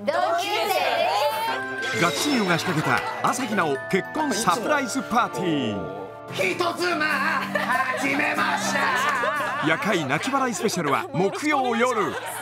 同級生です。 ガチ親友が仕掛けた朝日奈央結婚サプライズパーティー。 人妻始めました。 夜会泣き笑いスペシャルは木曜夜。